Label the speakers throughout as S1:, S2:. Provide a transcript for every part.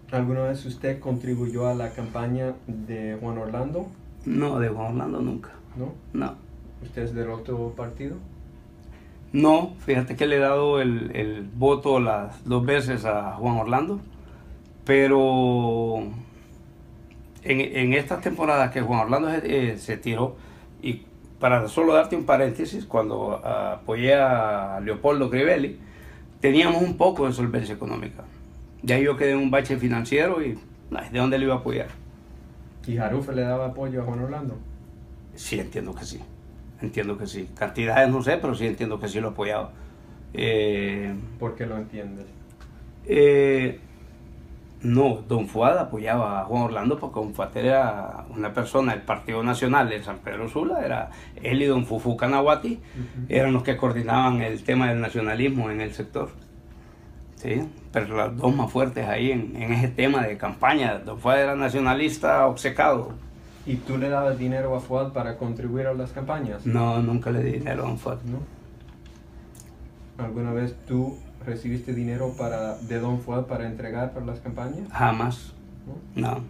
S1: ¿Alguna vez usted contribuyó a la campaña de Juan Orlando?
S2: No, de Juan Orlando nunca.
S1: ¿No?
S2: No.
S1: ¿Usted es del otro partido?
S2: No, fíjate que le he dado el voto las 2 veces a Juan Orlando, pero en estas temporadas que Juan Orlando se tiró, y para solo darte un paréntesis, cuando apoyé a Leopoldo Crivelli, teníamos un poco de solvencia económica. De ahí yo quedé en un bache financiero y ay, ¿de dónde le iba a apoyar?
S1: ¿Y Jarufe le daba apoyo a Juan Orlando?
S2: Sí, entiendo que sí. Entiendo que sí. Cantidades no sé, pero sí entiendo que sí lo apoyaba. Eh,
S1: ¿Por qué lo entiendes?
S2: eh, no, Don Fuad apoyaba a Juan Orlando porque Don Fuad era una persona del Partido Nacional de San Pedro Sula, era él y Don Fufu Canahuati, eran los que coordinaban el tema del nacionalismo en el sector. ¿Sí? Pero las dos más fuertes ahí en ese tema de campaña. Don Fuad era nacionalista obcecado.
S1: ¿Y tú le dabas dinero a Fuad para contribuir a las campañas?
S2: No, nunca le di dinero a Don Fuad.
S1: ¿No? ¿Alguna vez tú recibiste dinero de Don Fuad para entregar para las campañas?
S2: Jamás.
S1: ¿No?
S2: No.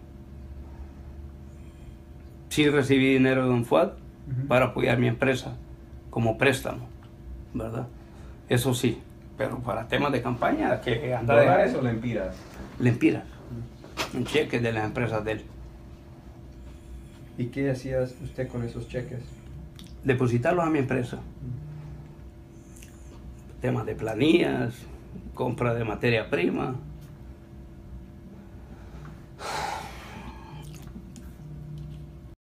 S2: Sí recibí dinero de Don Fuad para apoyar mi empresa como préstamo, ¿verdad? Eso sí, pero para temas de campaña que anda de
S1: ¿Dólares o lempiras?
S2: lempiras, en cheques de las empresas de él.
S1: ¿Y qué hacías usted con esos cheques?
S2: Depositarlos a mi empresa. Temas de planillas, compra de materia prima,